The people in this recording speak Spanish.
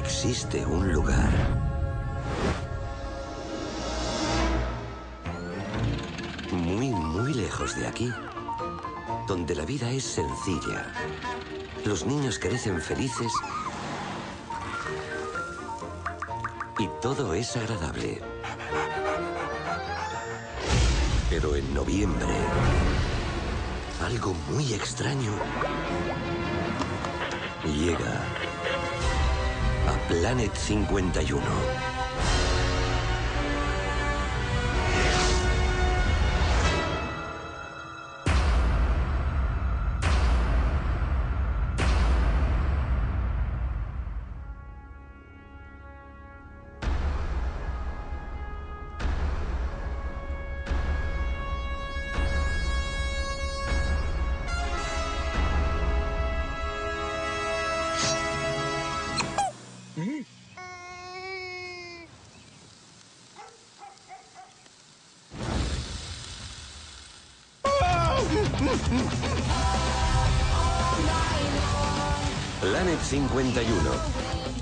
Existe un lugar muy lejos de aquí, donde la vida es sencilla. Los niños crecen felices y todo es agradable. Pero en noviembre, algo muy extraño llega a Planet 51. Planet 51.